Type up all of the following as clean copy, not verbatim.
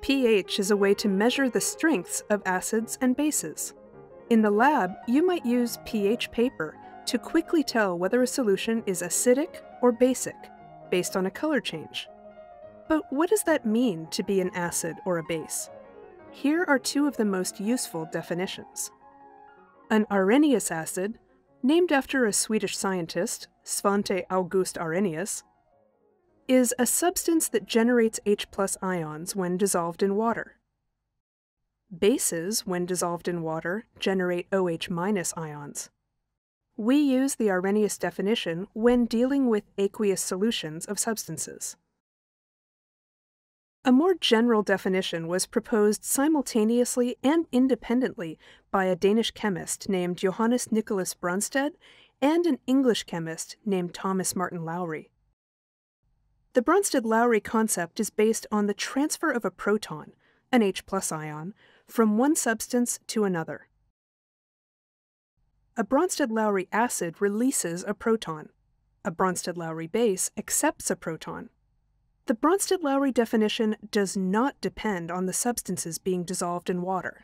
pH is a way to measure the strengths of acids and bases. In the lab, you might use pH paper to quickly tell whether a solution is acidic or basic, based on a color change. But what does that mean to be an acid or a base? Here are two of the most useful definitions. An Arrhenius acid, named after a Swedish scientist, Svante August Arrhenius, is a substance that generates H+ ions when dissolved in water. Bases, when dissolved in water, generate OH- ions. We use the Arrhenius definition when dealing with aqueous solutions of substances. A more general definition was proposed simultaneously and independently by a Danish chemist named Johannes Nicholas Brønsted and an English chemist named Thomas Martin Lowry. The Brønsted-Lowry concept is based on the transfer of a proton, an H+ ion, from one substance to another. A Brønsted-Lowry acid releases a proton. A Brønsted-Lowry base accepts a proton. The Brønsted-Lowry definition does not depend on the substances being dissolved in water.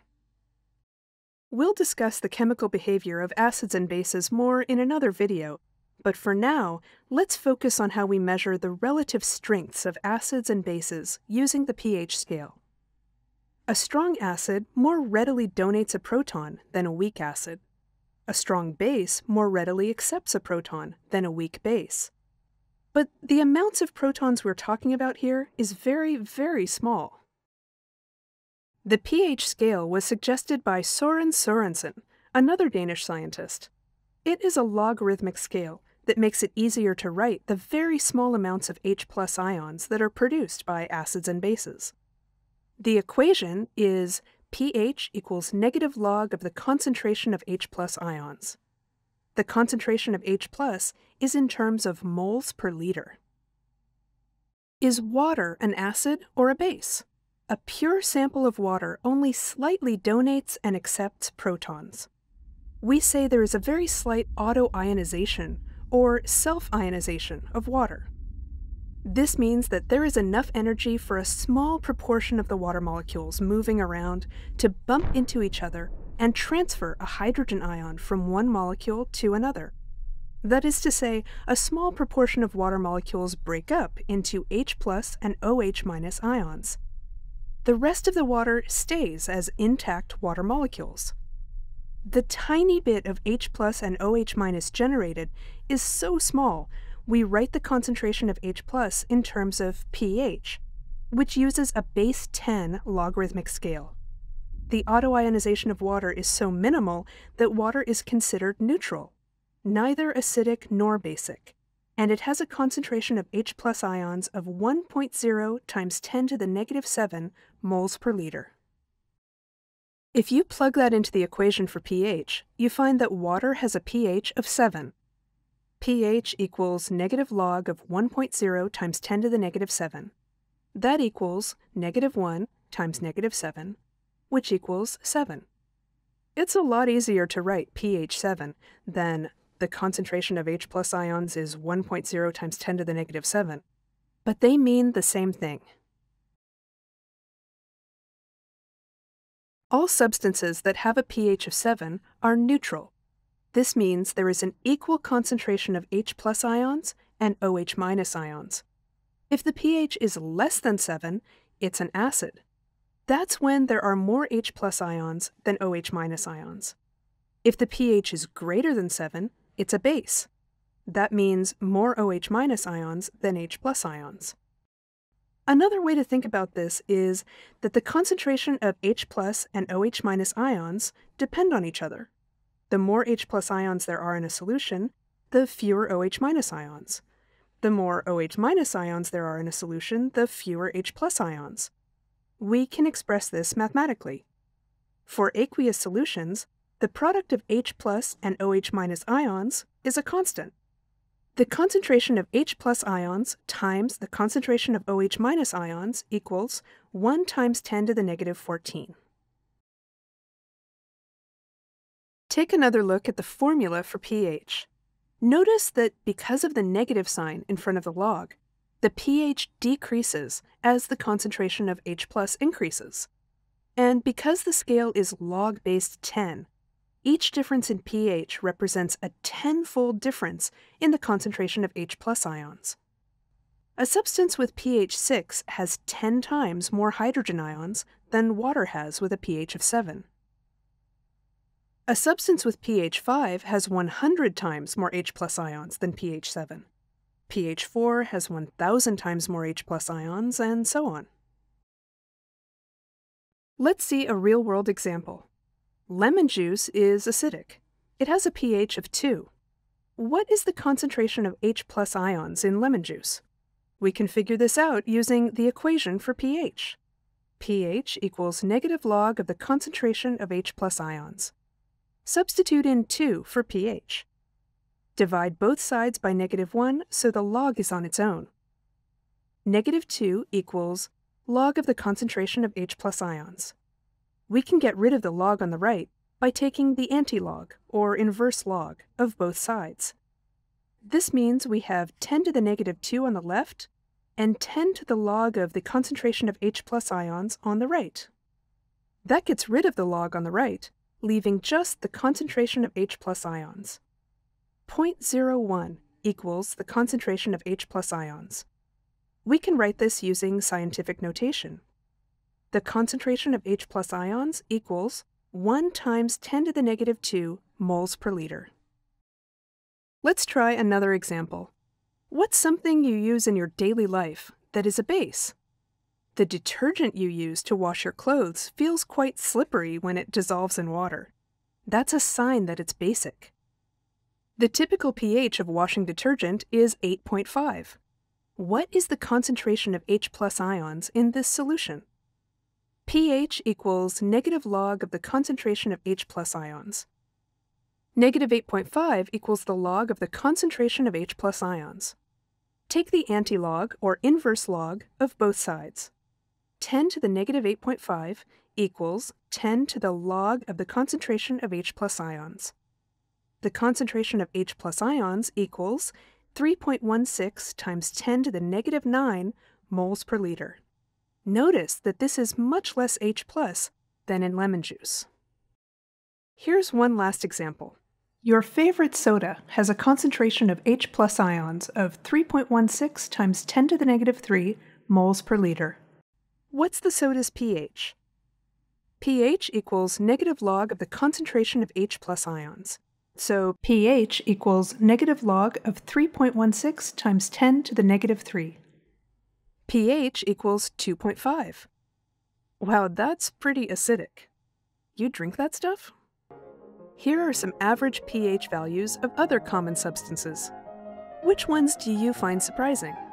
We'll discuss the chemical behavior of acids and bases more in another video, but for now, let's focus on how we measure the relative strengths of acids and bases using the pH scale. A strong acid more readily donates a proton than a weak acid. A strong base more readily accepts a proton than a weak base. But the amounts of protons we're talking about here is very, very small. The pH scale was suggested by Søren Sørensen, another Danish scientist. It is a logarithmic scale that makes it easier to write the very small amounts of H+ ions that are produced by acids and bases. The equation is pH equals negative log of the concentration of H+ ions. The concentration of H+ is in terms of moles per liter. Is water an acid or a base? A pure sample of water only slightly donates and accepts protons. We say there is a very slight autoionization or self-ionization of water. This means that there is enough energy for a small proportion of the water molecules moving around to bump into each other and transfer a hydrogen ion from one molecule to another. That is to say, a small proportion of water molecules break up into H+ and OH- ions. The rest of the water stays as intact water molecules. The tiny bit of H+ and OH- generated is so small, we write the concentration of H+ in terms of pH, which uses a base 10 logarithmic scale. The autoionization of water is so minimal that water is considered neutral, neither acidic nor basic, and it has a concentration of H+ ions of 1.0 times 10 to the negative 7 moles per liter. If you plug that into the equation for pH, you find that water has a pH of 7. pH equals negative log of 1.0 times 10 to the negative 7. That equals negative 1 times negative 7, which equals 7. It's a lot easier to write pH 7 than the concentration of H+ ions is 1.0 times 10 to the negative 7, but they mean the same thing. All substances that have a pH of 7 are neutral. This means there is an equal concentration of H+ ions and OH- ions. If the pH is less than 7, it's an acid. That's when there are more H+ ions than OH- ions. If the pH is greater than 7, it's a base. That means more OH- ions than H+ ions. Another way to think about this is that the concentration of H+ and OH- ions depend on each other. The more H+ ions there are in a solution, the fewer OH- ions. The more OH- ions there are in a solution, the fewer H+ ions. We can express this mathematically. For aqueous solutions, the product of H+ and OH- ions is a constant. The concentration of H+ ions times the concentration of OH- ions equals 1 times 10 to the negative 14. Take another look at the formula for pH. Notice that because of the negative sign in front of the log, the pH decreases as the concentration of H+ increases. And because the scale is log-based 10, each difference in pH represents a 10-fold difference in the concentration of H+ ions. A substance with pH 6 has 10 times more hydrogen ions than water has with a pH of 7. A substance with pH 5 has 100 times more H+ ions than pH 7. pH 4 has 1,000 times more H+ ions, and so on. Let's see a real-world example. Lemon juice is acidic. It has a pH of 2. What is the concentration of H+ ions in lemon juice? We can figure this out using the equation for pH. pH equals negative log of the concentration of H+ ions. Substitute in 2 for pH. Divide both sides by -1 so the log is on its own. -2 equals log of the concentration of H+ ions. We can get rid of the log on the right by taking the antilog, or inverse log, of both sides. This means we have 10 to the -2 on the left and 10 to the log of the concentration of H+ ions on the right. That gets rid of the log on the right, leaving just the concentration of H+ ions. 0.01 equals the concentration of H+ ions. We can write this using scientific notation. The concentration of H+ ions equals 1 times 10 to the -2 moles per liter. Let's try another example. What's something you use in your daily life that is a base? The detergent you use to wash your clothes feels quite slippery when it dissolves in water. That's a sign that it's basic. The typical pH of washing detergent is 8.5. What is the concentration of H+ ions in this solution? pH equals negative log of the concentration of H+ ions. Negative 8.5 equals the log of the concentration of H+ ions. Take the antilog, or inverse log, of both sides. 10 to the -8.5 equals 10 to the log of the concentration of H+ ions. The concentration of H+ ions equals 3.16 times 10 to the -9 moles per liter. Notice that this is much less H+ than in lemon juice. Here's one last example. Your favorite soda has a concentration of H+ ions of 3.16 times 10 to the -3 moles per liter. What's the soda's pH? pH equals negative log of the concentration of H+ ions. So pH equals negative log of 3.16 times 10 to the -3. pH equals 2.5. Wow, that's pretty acidic. You drink that stuff? Here are some average pH values of other common substances. Which ones do you find surprising?